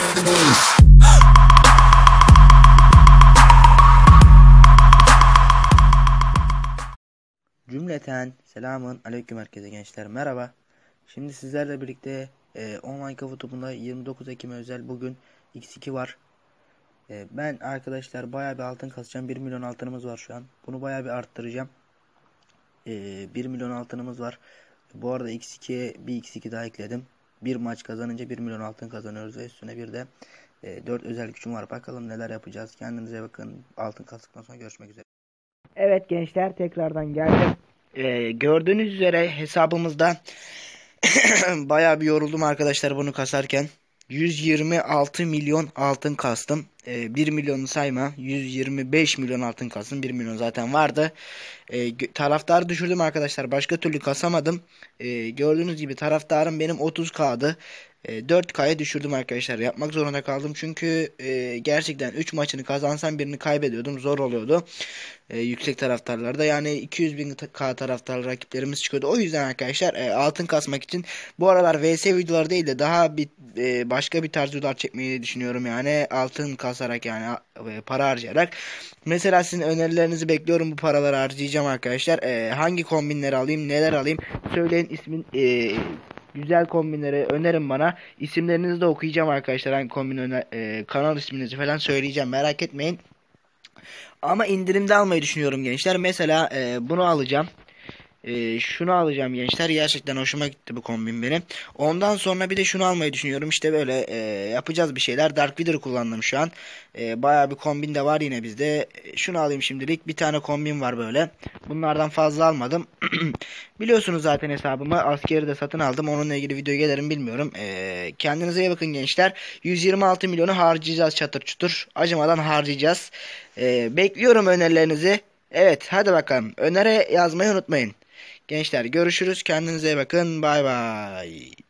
Cümleten selamun aleyküm herkese gençler, merhaba. Şimdi sizlerle birlikte online kafa topunda 29 Ekim özel bugün X2 var. Ben arkadaşlar bayağı bir altın kasacağım. 1 milyon altınımız var şu an. Bunu bayağı bir arttıracağım. 1 milyon altınımız var. Bu arada X2'ye bir X2 daha ekledim. Bir maç kazanınca 1 milyon altın kazanıyoruz ve üstüne bir de 4 özel gücüm var. Bakalım neler yapacağız. Kendinize bakın. Altın kastıktan sonra görüşmek üzere. Evet gençler, tekrardan geldim. Gördüğünüz üzere hesabımızda bayağı bir yoruldum arkadaşlar bunu kasarken. 126 milyon altın kastım. 1 milyonu sayma. 125 milyon altın kastım. 1 milyon zaten vardı. Taraftarı düşürdüm arkadaşlar. Başka türlü kasamadım. Gördüğünüz gibi taraftarım benim 30K'dı. 4K'ya düşürdüm arkadaşlar. Yapmak zorunda kaldım. Çünkü gerçekten 3 maçını kazansam birini kaybediyordum. Zor oluyordu. Yüksek taraftarlarda. Yani 200 bin K taraftarlı rakiplerimiz çıkıyordu. O yüzden arkadaşlar altın kasmak için bu aralar VS videoları değil de daha bir başka bir tarz videolar çekmeyi düşünüyorum. Yani altın kasarak, yani para harcayarak. Mesela sizin önerilerinizi bekliyorum. Bu paraları harcayacağım arkadaşlar. Hangi kombinleri alayım, neler alayım söyleyin, ismin güzel kombinleri önerin bana. İsimlerinizi de okuyacağım arkadaşlar. Hangi kombin kanal isminizi falan söyleyeceğim. Merak etmeyin. Ama indirimde almayı düşünüyorum gençler. Mesela bunu alacağım. Şunu alacağım gençler. Gerçekten hoşuma gitti bu kombin benim. Ondan sonra bir de şunu almayı düşünüyorum. İşte böyle yapacağız bir şeyler. Dark Vader kullandım şu an. Bayağı bir kombin de var yine bizde. Şunu alayım şimdilik. Bir tane kombin var böyle. Bunlardan fazla almadım. Biliyorsunuz zaten hesabımı. Askeri de satın aldım. Onunla ilgili video gelirim bilmiyorum. Kendinize iyi bakın gençler. 126 milyonu harcayacağız çatır çutur. Acımadan harcayacağız. Bekliyorum önerilerinizi. Evet, hadi bakalım. Öneri yazmayı unutmayın. Gençler görüşürüz. Kendinize iyi bakın. Bay bay.